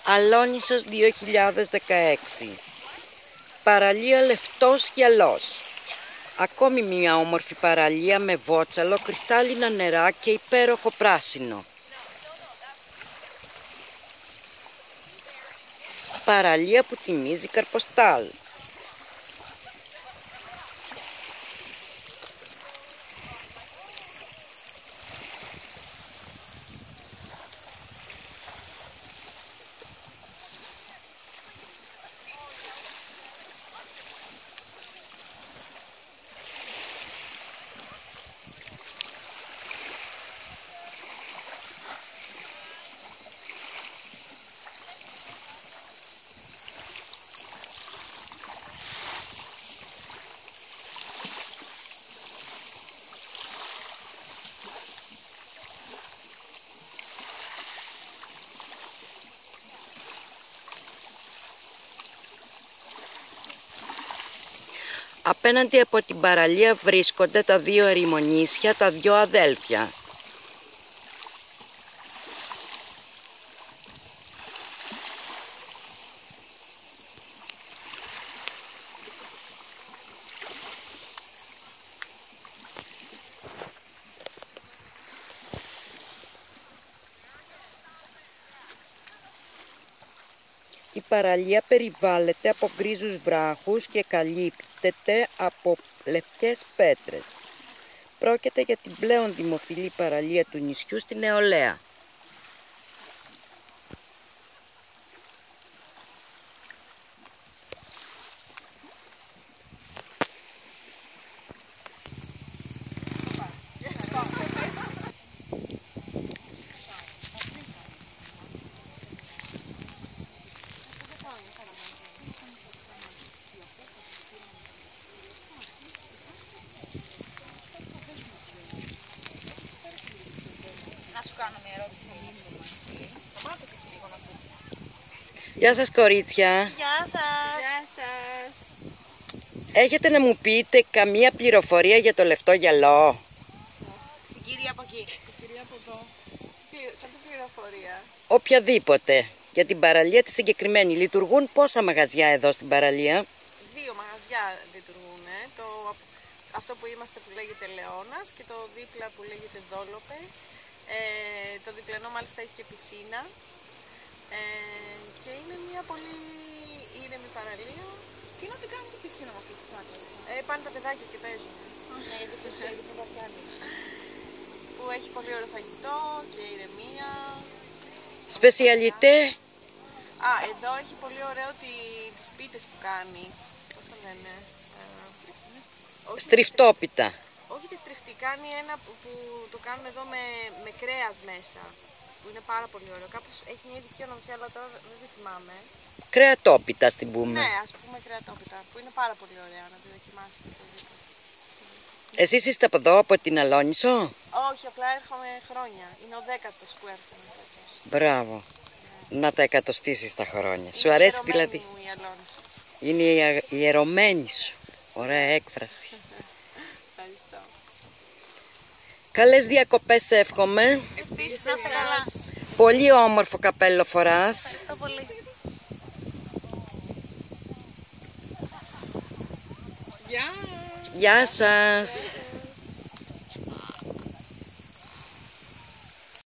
Αλόνισσος 2016. Παραλία Λευτός Γυαλός. Ακόμη μια όμορφη παραλία με βότσαλο, κρυστάλλινα νερά και υπέροχο πράσινο. Παραλία που θυμίζει Καρποστάλ. Απέναντι από την παραλία βρίσκονται τα δύο ερημονήσια, τα δυο αδέλφια. Η παραλία περιβάλλεται από γκρίζους βράχους και καλύπτεται από λευκές πέτρες. Πρόκειται για την πλέον δημοφιλή παραλία του νησιού στη νεολαία. Να σου κάνω μια ερώτηση. Γεια σας κορίτσια. Γεια σας. Γεια σας. Έχετε να μου πείτε καμία πληροφορία για το Λευτό Γυαλό? Στην κυρία από εκεί. Στην κυρία από εδώ. Σαν την πληροφορία. Οποιαδήποτε. Για την παραλία τη συγκεκριμένη. Λειτουργούν πόσα μαγαζιά εδώ στην παραλία? 2 μαγαζιά λειτουργούν. Αυτό που είμαστε που λέγεται Λεώνας και το δίπλα που λέγεται Δόλοπες. Το διπλανό μάλιστα έχει και πισίνα. Και είναι μια πολύ ήρεμη παραλία. Τι να την κάνει την πισίνα με αυτή τη θάλασσα? Πάνε τα παιδάκια και παίζουν. Ναι, γιατί τους που έχει πολύ ωραίο φαγητό και ηρεμία. Σπεσιαλιτέ. Εδώ έχει πολύ ωραίο τις πίτες που κάνει. Πώς το λένε? Στριφτόπιτα. Όχι τη στριφτή, κάνει ένα που το κάνουν εδώ με κρέας μέσα. Που είναι πάρα πολύ ωραίο. Κάπως έχει μια ειδική ονομασία, αλλά τώρα δεν τη θυμάμαι. Κρεατόπιτα στην πούμε. Ναι, ας πούμε κρεατόπιτα, που είναι πάρα πολύ ωραία να τη δοκιμάσετε. Εσείς είστε από εδώ, από την Αλόνισσο? Όχι, απλά έρχομαι χρόνια. Είναι ο 10ος που έρχομαι φέτος. Μπράβο. Να τα εκατοστήσεις τα χρόνια. Σου αρέσει δηλαδή? Μου η Αλόνισσο. Είναι η ιερωμένη σου. Ωραία έκφραση. Ευχαριστώ. Καλές διακοπές εύχομαι. Επίσης, να είστε καλά. Πολύ όμορφο καπέλο φοράς. Ευχαριστώ πολύ. Γεια σας.